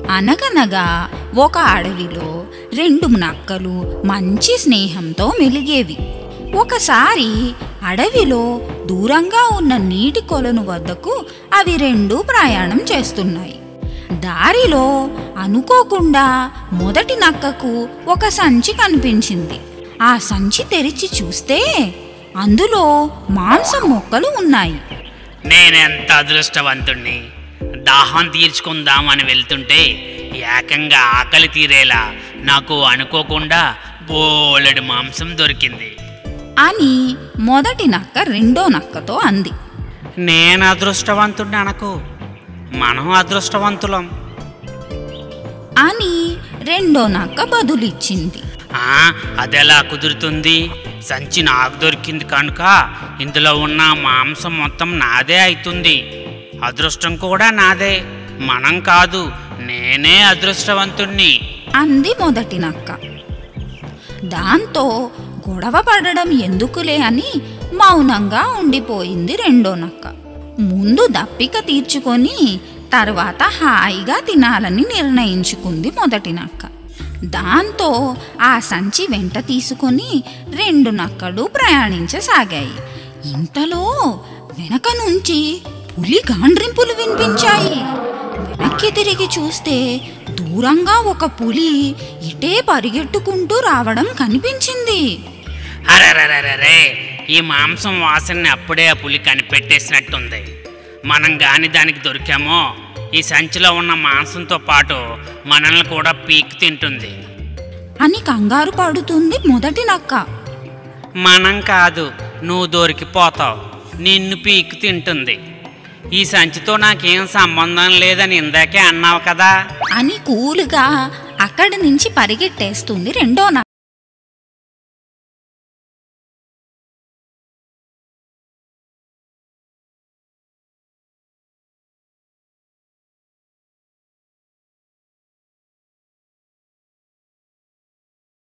అనగనగా ఒక అడవిలో రెండు నక్కలు మంచి స్నేహంతో మెలిగేవి. ఒకసారి అడవిలో దూరంగా ఉన్న నీటి కొలను వద్దకు అవి రెండు ప్రయాణం చేస్తున్నాయి. దారిలో అనుకోకుండా మొదటి నక్కకు ఒక సంచి కనిపించింది. ఆ సంచి తెరిచి చూస్తే అందులో మాంసం మొక్కలు ఉన్నాయి. నేనెంత అదృష్టవంతుణ్ణి! దాహం తీర్చుకుందామని వెళ్తుంటే ఏకంగా ఆకలి తీరేలా నాకు అనుకోకుండా బోలెడు మాంసం దొరికింది అని మొదటి నక్క రెండో నక్కతో అంది. నేను అదృష్టవంతుణ్ణి అనకు, మనం అదృష్టవంతులం అని రెండో నక్క బదులిచ్చింది. అదెలా కుదురుతుంది? సంచి నాకు దొరికింది కనుక ఇందులో ఉన్న మాంసం మొత్తం నాదే అవుతుంది. అదృష్టం కూడా నాదే, మనం కాదు, నేనే అదృష్టవంతుణ్ణి అంది మొదటి నక్క. దాంతో గొడవ పడడం ఎందుకులే అని మౌనంగా ఉండిపోయింది రెండో నక్క. ముందు దప్పిక తీర్చుకొని తర్వాత హాయిగా తినాలని నిర్ణయించుకుంది మొదటి నక్క. దాంతో ఆ సంచి వెంట తీసుకొని రెండు నక్కలు ప్రయాణించసాగాయి. ఇంతలో వెనక నుంచి పులి గాండ్రింపులు వినిపించాయి. వెనక్కి తిరిగి చూస్తే దూరంగా ఒక పులి ఇటే పరిగెట్టుకుంటూ రావడం కనిపించింది. అరెరెరెరే, ఈ మాంసం వాసనని అప్పుడే ఆ పులి కనిపెట్టేసినట్టుంది. మనం గాని దానికి దొరికామో ఈ సంచిలో ఉన్న మాంసంతో పాటు మనల్ని కూడా పీక్ తింటుంది అని కంగారు పడుతుంది మొదటి నక్క. మనం కాదు, నువ్వు దొరికిపోతావు, నిన్ను పీక్ తింటుంది. ఈ సంచితో నాకేం సంబంధం లేదని ఇందాకే అన్నావు కదా అని కూలుగా అక్కడి నుంచి పరిగెట్టేస్తుంది రెండో నక్క.